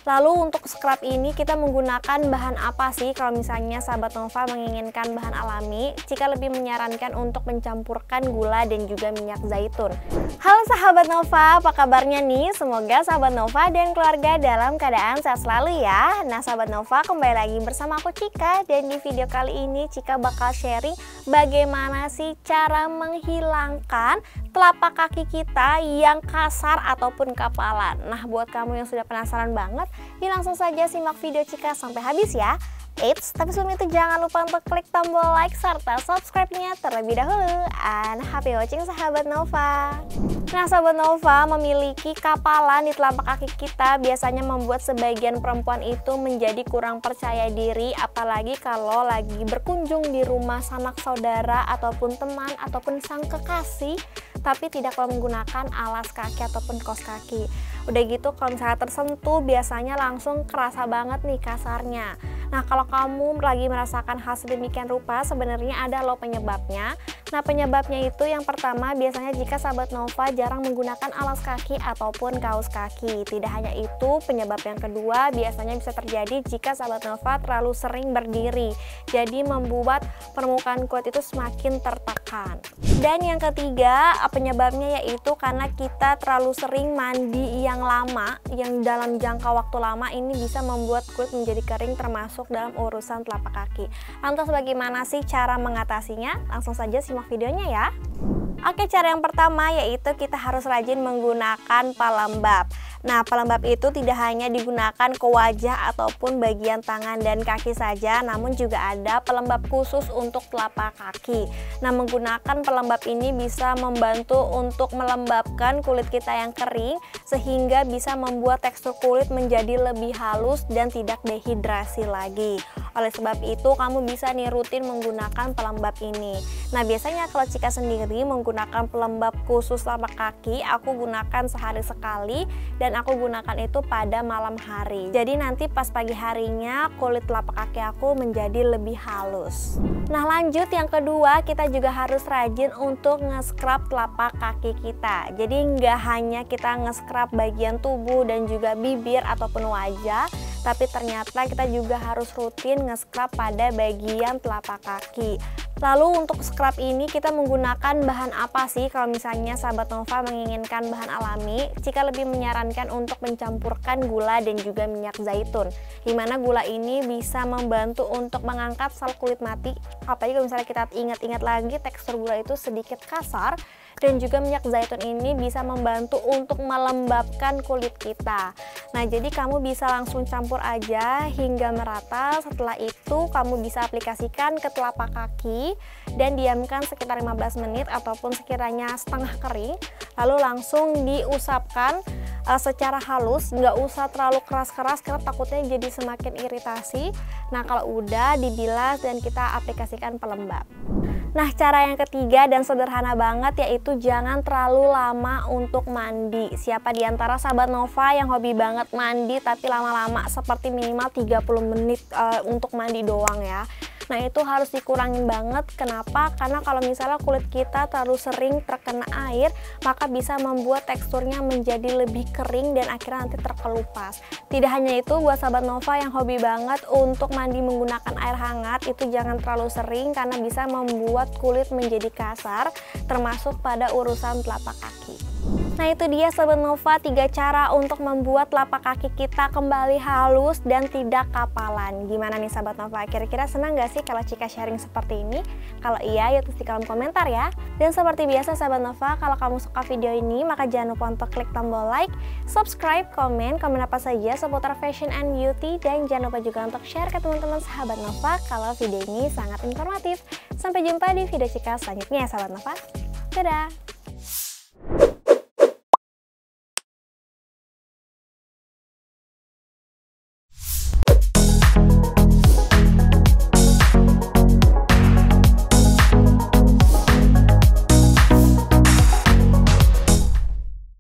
Lalu untuk scrub ini kita menggunakan bahan apa sih kalau misalnya sahabat Nova menginginkan bahan alami? Cika lebih menyarankan untuk mencampurkan gula dan juga minyak zaitun. Halo sahabat Nova, apa kabarnya nih? Semoga sahabat Nova dan keluarga dalam keadaan sehat selalu ya. Nah sahabat Nova, kembali lagi bersama aku Cika, dan di video kali ini Cika bakal sharing bagaimana sih cara menghilangkan telapak kaki kita yang kasar ataupun kapalan. Nah buat kamu yang sudah penasaran banget, yuk langsung saja simak video Cika sampai habis ya. Eits, tapi sebelum itu jangan lupa untuk klik tombol like serta subscribe-nya terlebih dahulu. And happy watching sahabat Nova. Nah sahabat Nova, memiliki kapalan di telapak kaki kita biasanya membuat sebagian perempuan itu menjadi kurang percaya diri, apalagi kalau lagi berkunjung di rumah sanak saudara ataupun teman ataupun sang kekasih, tapi tidak menggunakan alas kaki ataupun kaos kaki. Udah gitu kalau misalnya tersentuh biasanya langsung kerasa banget nih kasarnya. Nah kalau kamu lagi merasakan hal sedemikian rupa, sebenarnya ada loh penyebabnya. Nah penyebabnya itu yang pertama, biasanya jika sahabat Nova jarang menggunakan alas kaki ataupun kaos kaki. Tidak hanya itu, penyebab yang kedua biasanya bisa terjadi jika sahabat Nova terlalu sering berdiri, jadi membuat permukaan kulit itu semakin tertekan. Dan yang ketiga, penyebabnya yaitu karena kita terlalu sering mandi yang lama, yang dalam jangka waktu lama, ini bisa membuat kulit menjadi kering termasuk dalam urusan telapak kaki. Lantas bagaimana sih cara mengatasinya? Langsung saja simak videonya ya. Oke, cara yang pertama yaitu kita harus rajin menggunakan pelembab. Nah, pelembab itu tidak hanya digunakan ke wajah ataupun bagian tangan dan kaki saja, namun juga ada pelembab khusus untuk telapak kaki. Nah, menggunakan pelembab ini bisa membantu untuk melembabkan kulit kita yang kering, sehingga bisa membuat tekstur kulit menjadi lebih halus dan tidak dehidrasi lagi. Oleh sebab itu, kamu bisa nih rutin menggunakan pelembab ini. Nah, biasanya kalau Cika sendiri menggunakan pelembab khusus telapak kaki, aku gunakan sehari sekali dan aku gunakan itu pada malam hari. Jadi nanti pas pagi harinya kulit telapak kaki aku menjadi lebih halus. Nah, lanjut yang kedua, kita juga harus rajin untuk nge-scrub telapak kaki kita. Jadi nggak hanya kita nge-scrub bagian tubuh dan juga bibir ataupun wajah, tapi ternyata kita juga harus rutin nge-scrub pada bagian telapak kaki. Lalu untuk scrub ini kita menggunakan bahan apa sih kalau misalnya sahabat Nova menginginkan bahan alami? Cika lebih menyarankan untuk mencampurkan gula dan juga minyak zaitun, dimana gula ini bisa membantu untuk mengangkat sel kulit mati. Apalagi kalau misalnya kita ingat-ingat lagi tekstur gula itu sedikit kasar, dan juga minyak zaitun ini bisa membantu untuk melembabkan kulit kita. Nah, jadi kamu bisa langsung campur aja hingga merata. Setelah itu kamu bisa aplikasikan ke telapak kaki dan diamkan sekitar 15 menit ataupun sekiranya setengah kering. Lalu langsung diusapkan secara halus, nggak usah terlalu keras-keras karena takutnya jadi semakin iritasi. Nah, kalau udah dibilas dan kita aplikasikan pelembab. Nah, cara yang ketiga dan sederhana banget yaitu jangan terlalu lama untuk mandi. Siapa di antara sahabat Nova yang hobi banget mandi tapi lama-lama, seperti minimal 30 menit untuk mandi doang ya. Nah, itu harus dikurangin banget. Kenapa? Karena kalau misalnya kulit kita terlalu sering terkena air, maka bisa membuat teksturnya menjadi lebih kering dan akhirnya nanti terkelupas. Tidak hanya itu, buat sahabat Nova yang hobi banget untuk mandi menggunakan air hangat, itu jangan terlalu sering karena bisa membuat kulit menjadi kasar, termasuk pada urusan telapak kaki. Nah, itu dia sahabat Nova, 3 cara untuk membuat telapak kaki kita kembali halus dan tidak kapalan. Gimana nih sahabat Nova? Kira-kira senang gak sih kalau Cika sharing seperti ini? Kalau iya, ya tulis di kolom komentar ya. Dan seperti biasa sahabat Nova, kalau kamu suka video ini, maka jangan lupa untuk klik tombol like, subscribe, komen apa saja seputar fashion and beauty, dan jangan lupa juga untuk share ke teman-teman sahabat Nova kalau video ini sangat informatif. Sampai jumpa di video Cika selanjutnya ya sahabat Nova. Dadah!